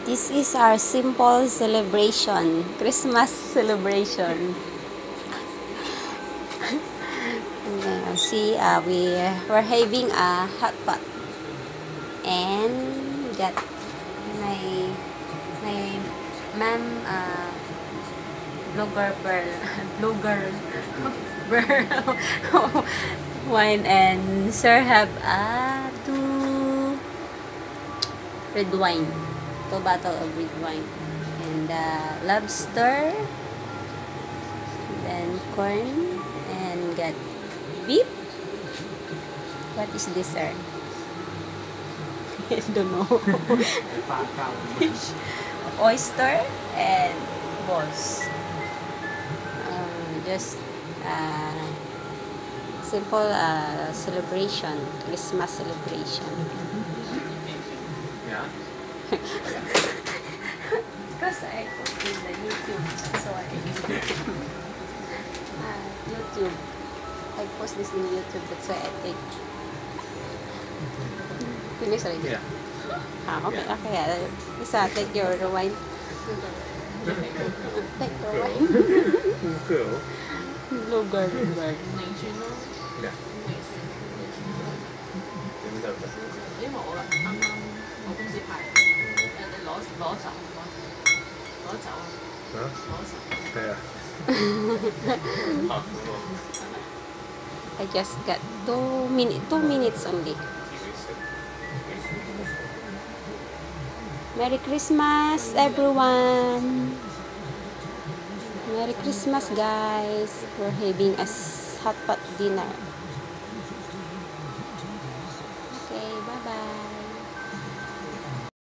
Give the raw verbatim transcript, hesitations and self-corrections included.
This is our simple celebration, Christmas celebration. Uh, see, uh, we were having a hot pot, and got my my mom, uh, blogger pearl, blogger pearl wine, and sir have uh, two red wine, two bottle of red wine, and uh, lobster, then corn, and got beef. What is this, sir? I don't know. Fish, oyster, and balls. Um, just uh, simple uh, celebration, Christmas celebration. Yeah. Because I put in the YouTube, so I uh, YouTube. I post this in YouTube, that's why I take. Finish already? Yeah. Ah, okay, Yeah. okay. Uh, Isa, take your wine. Take your wine. Girl. Lugar, lugar. Yeah. 點就得？ 因為我啱啱我公司派誒你攞攞走攞攞走嚇？ 攞走係啊。拍嗰個 I just got two minutes, two minutes only. Merry Christmas, everyone. Merry Christmas, guys. We're having a hot pot dinner.